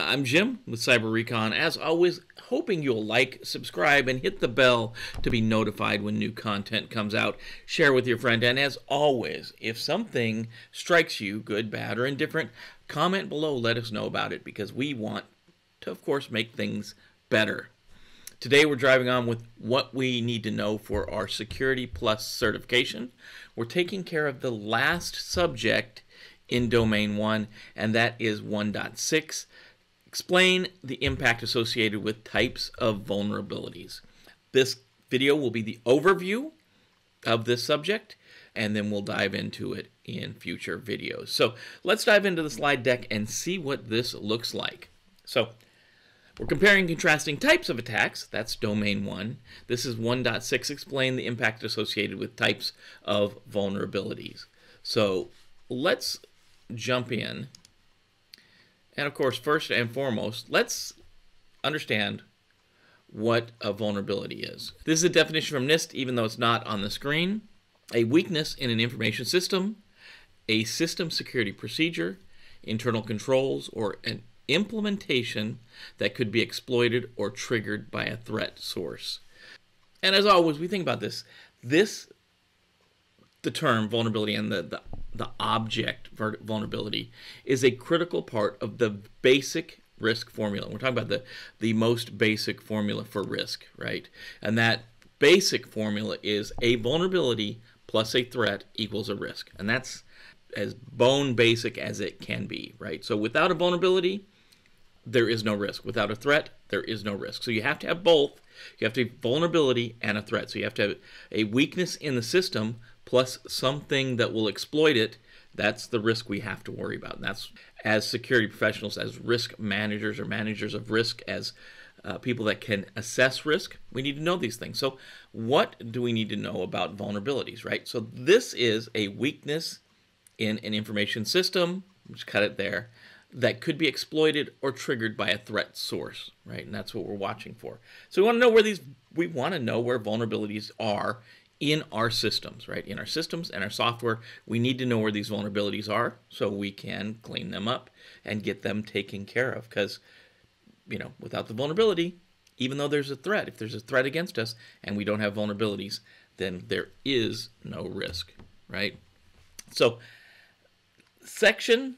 I'm Jim with Cyber Recon. As always, hoping you'll like, subscribe, and hit the bell to be notified when new content comes out. Share with your friend. And as always, if something strikes you, good, bad, or indifferent, comment below. Let us know about it because we want to, of course, make things better. Today we're driving on with what we need to know for our Security Plus certification. We're taking care of the last subject in Domain 1, and that is 1.6. Explain the impact associated with types of vulnerabilities. This video will be the overview of this subject, and then we'll dive into it in future videos. So let's dive into the slide deck and see what this looks like. So we're comparing and contrasting types of attacks. That's Domain 1. This is 1.6. Explain the impact associated with types of vulnerabilities. So let's jump in. And of course, first and foremost, let's understand what a vulnerability is. This is a definition from NIST, even though it's not on the screen. A weakness in an information system, a system security procedure, internal controls, or an implementation that could be exploited or triggered by a threat source. And as always, we think about this. The term vulnerability and the object vulnerability is a critical part of the basic risk formula. We're talking about the most basic formula for risk, right? And that basic formula is a vulnerability plus a threat equals a risk. And that's as bone basic as it can be, right? So without a vulnerability, there is no risk. Without a threat, there is no risk. So you have to have both. You have to have vulnerability and a threat. So you have to have a weakness in the system plus something that will exploit it. That's the risk we have to worry about. And that's, as security professionals, as risk managers or managers of risk, as people that can assess risk, we need to know these things. So what do we need to know about vulnerabilities, right? So this is a weakness in an information system, just cut it there, that could be exploited or triggered by a threat source, right? And that's what we're watching for. So we want to know where vulnerabilities are in our systems, right? In our systems and our software, we need to know where these vulnerabilities are so we can clean them up and get them taken care of. Because, without the vulnerability, even though there's a threat, if there's a threat against us and we don't have vulnerabilities, then there is no risk, right? So section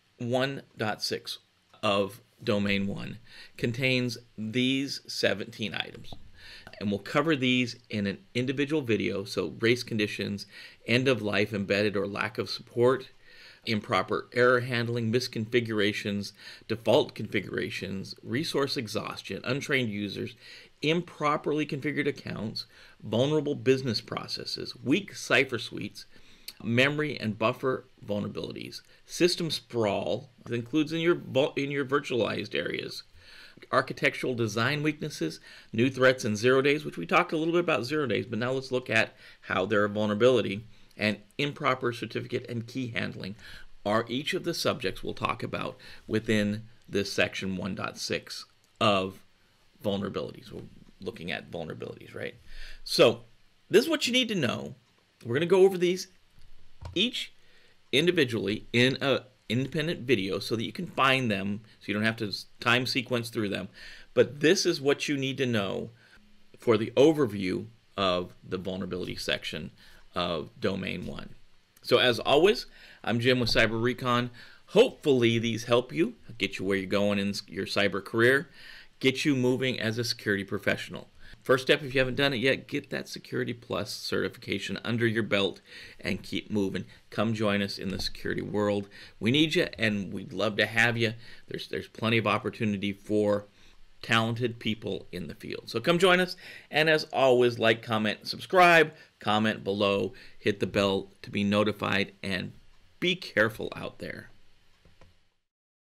1.6 of Domain 1 contains these 17 items. And we'll cover these in an individual video. So race conditions, end of life, embedded or lack of support, improper error handling, misconfigurations, default configurations, resource exhaustion, untrained users, improperly configured accounts, vulnerable business processes, weak cipher suites, memory and buffer vulnerabilities, system sprawl, that includes in your virtualized areas, architectural design weaknesses, new threats in 0 days, which we talked a little bit about 0 days, but now let's look at how they're a vulnerability, and improper certificate and key handling are each of the subjects we'll talk about within this section 1.6 of vulnerabilities. We're looking at vulnerabilities, right? So this is what you need to know. We're going to go over these each individually in a independent video so that you can find them, so you don't have to time sequence through them. But this is what you need to know for the overview of the vulnerability section of Domain 1. So as always, I'm Jim with Cyber Recon. Hopefully these help you, get you where you're going in your cyber career, get you moving as a security professional. First step, if you haven't done it yet, get that Security Plus certification under your belt and keep moving. Come join us in the security world. We need you, and we'd love to have you. There's plenty of opportunity for talented people in the field. So come join us, and as always, like, comment, subscribe, comment below, hit the bell to be notified, and be careful out there.